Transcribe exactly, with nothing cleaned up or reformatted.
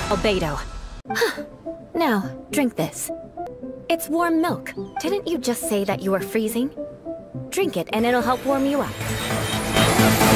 Albedo. Now, drink this. It's warm milk. Didn't you just say that you were freezing? Drink it and it'll help warm you up.